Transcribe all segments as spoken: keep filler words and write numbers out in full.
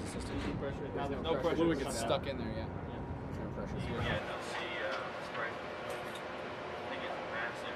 It's just a Easy pressure. There's Now no, no pressure. pressure. Fluid gets stuck in there, yeah. Yeah. No pressure. Yeah, no, see, uh, spray. I think it's massive.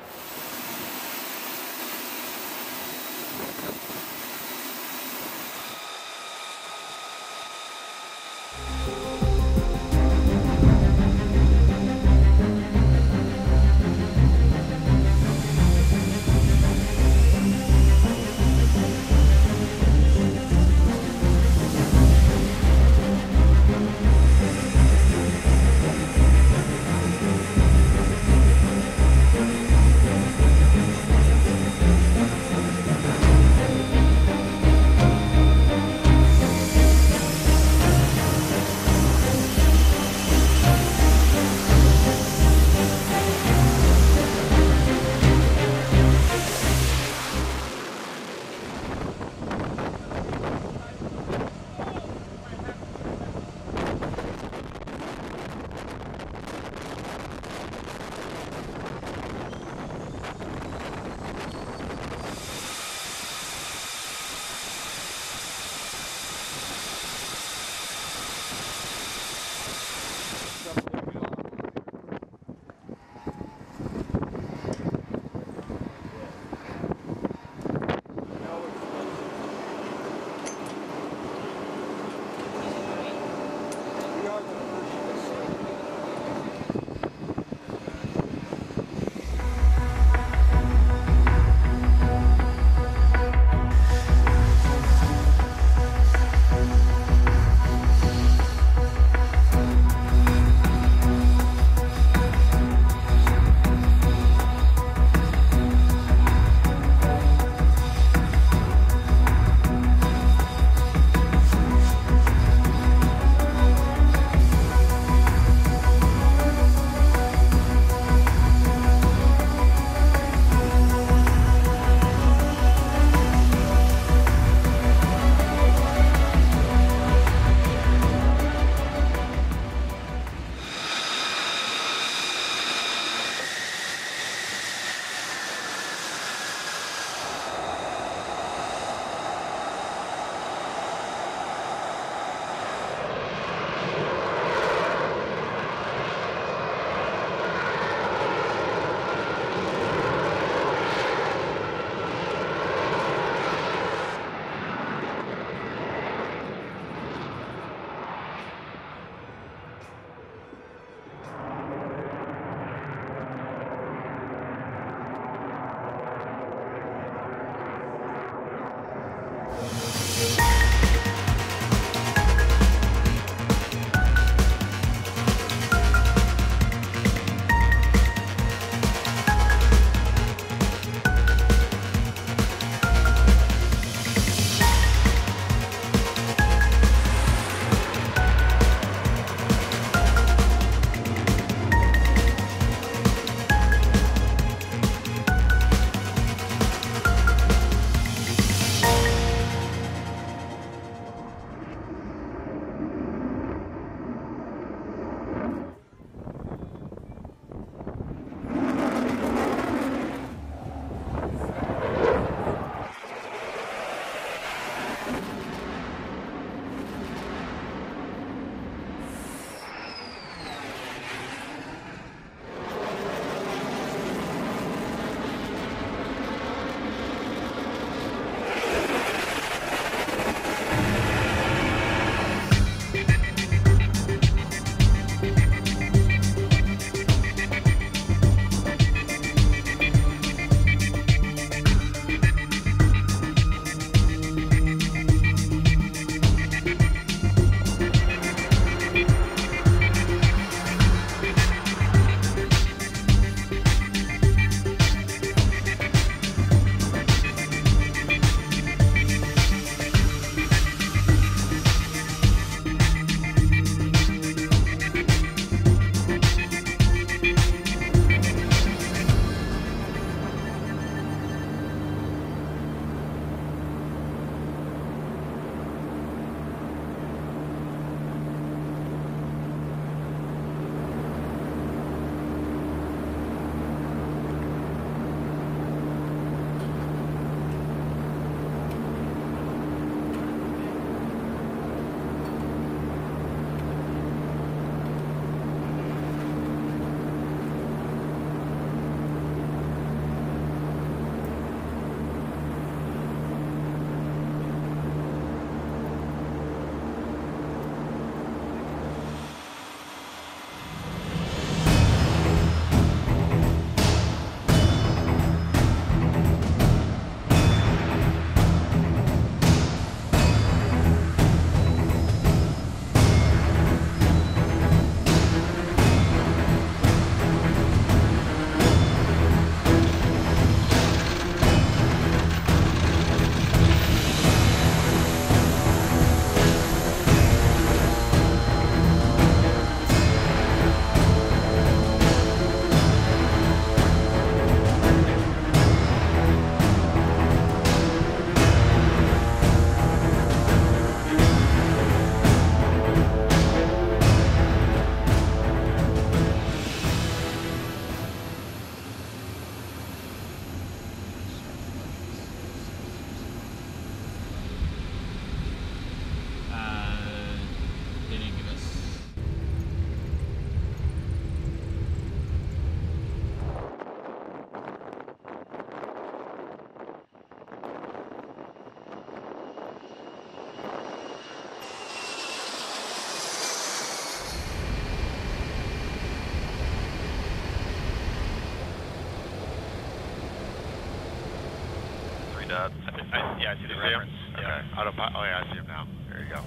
that? I, I, yeah, I see the reference. Okay. Yeah. Autopilot. Oh yeah, I see him now. There you go.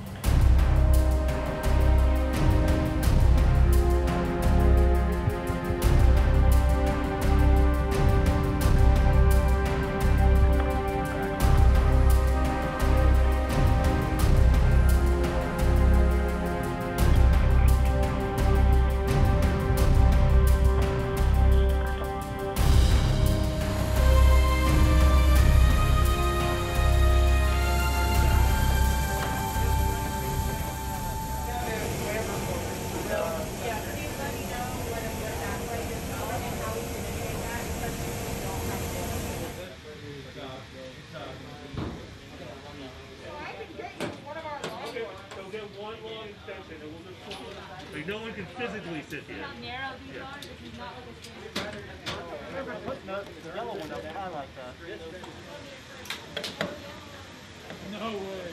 Like, no one can physically sit here. How narrow these Yeah. are? This is not like a standard. I remember putting the yellow one up high like that. No way.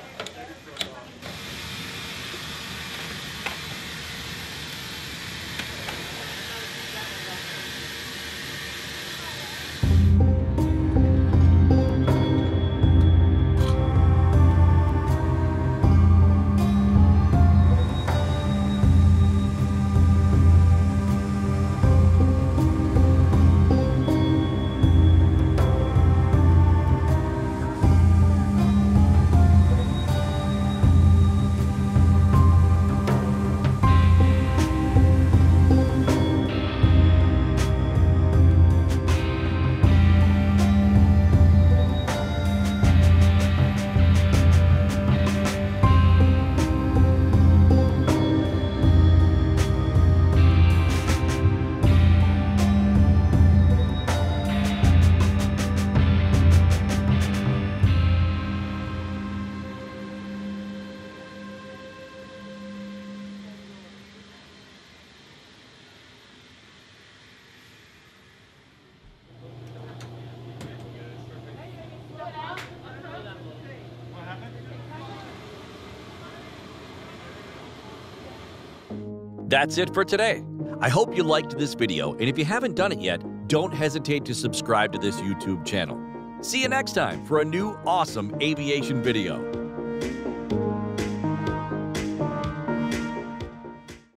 That's it for today. I hope you liked this video, and if you haven't done it yet, don't hesitate to subscribe to this YouTube channel. See you next time for a new awesome aviation video.